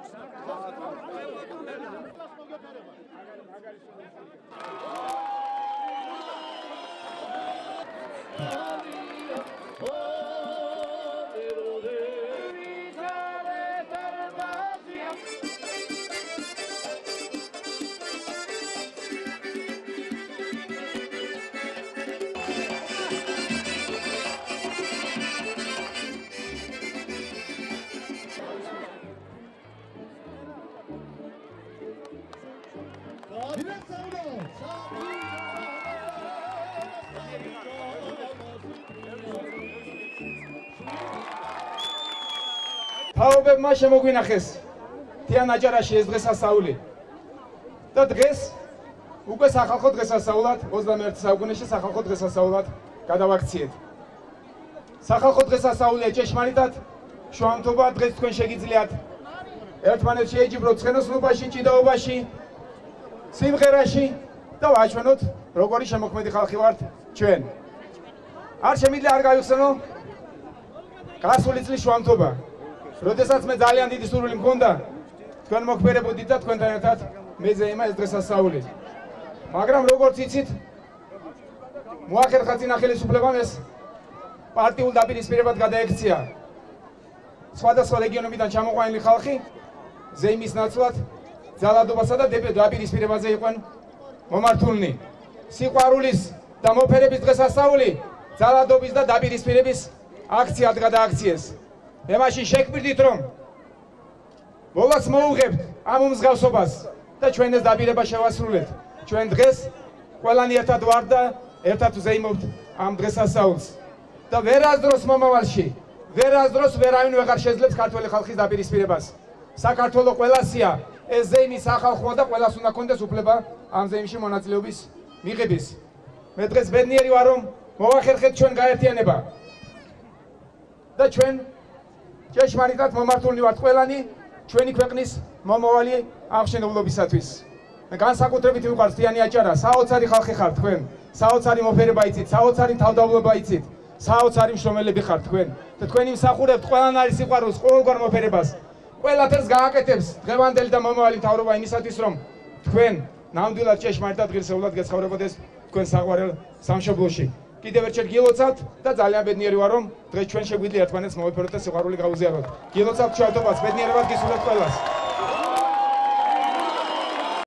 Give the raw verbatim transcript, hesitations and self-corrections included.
თაობებმა შემოგვინახეს თიან აჭარაში ეს დღესასწაული და დღეს უკვე სახალხო დღესასწაულად ოცდამეერთე საუკუნეში სახალხო დღესასწაულად გადავაქციეთ. სახალხო დღესასწაულია ჭეშმარიტად შუამთობა დღეს თქვენ შეგიძლიათ ერთმანეთს შეეჯიბროთ ცხენოსნობაში, ჭიდაობაში, სიმღერაში და ვაჩვენოთ როგორი შემოქმედი ხალხი ვართ ჩვენ. არ შემიძლია არ გავიხსენო გასული წლის შუამთობა. როდესაც მე ძალიან დიდი სურვილი მქონდა თქვენ მოქმედებოდით და თქვენთან ერთად მეძეიმა ეს დღესასწაული. მაგრამ როგორც იცით, მოახერხა წინა ხელისუფლებამ ეს პარტიულ დაპირისპირებად გადაექცია. სხვადასხვა რეგიონებიდან ჩამოყვანილი ხალხი ზეიმის ნაცვლად ძალადობასა და დაპირისპირებაზე იყვნენ მომართულნი. სიყვარულის და მოფერების დღესასწაული ძალადობის და დაპირისპირების აქციად გადააქციეს. მე მაშინ შეგბირდით რომ მოლას მოუღებთ ამ უმსგავსობას და ჩვენ ეს დაპირება შევასრულეთ. ჩვენ დღეს ყველანი ერთად ვართ და ერთად ვზეიმობთ ამ დღესასწაულს და ვერასდროს მომავალში ვერასდროს ვერავინ ვეღარ შეძლებს ქართველი ხალხის დაპირისპირებას. საქართველოს ყველასია ეს ზეიმი სახალხოა და ყველას უნდა კონდეს უფლება ამ ზეიმში მონაწილეობის მიღების. მე დღეს ბედნიერი ვარ რომ მოვახერხეთ ჩვენ გაერთიანება და ჩვენ ჭეშმარიტად მომართულნი ვართ ყველანი ჩვენი ქვეყნის მომავალი აღმშენებლობისათვის. მე განსაკუთრებით ვიყვარს თიანი აჭარა, საოცარი ხალხი ხართ თქვენ, საოცარი მოფერება იცით, საოცარი თავდავალება იცით, საოცარი მშრომელები ხართ თქვენ და თქვენი მსახურებთ ყველან არის სიყვარულს, ყოველგვარ მოფერებას. ყველაფერს გააკეთებს დღევანდელი და მომავალი მთავრობა იმისათვის რომ თქვენ ნამდვილად ჭეშმარიტად ღირსეულად გეცხოვრებოდეს თქვენ საყვარელ სამშობლოში. კიდევ ერთხელ გილოცავთ და ძალიან ბედნიერი ვარ რომ დღეს ჩვენ შეგვიძლია ერთმანეთს მოვიფეროთ და სიყვარული გავუზიაროთ. გილოცავთ შევდობას, ბედნიერებად გისურვებთ ყველას.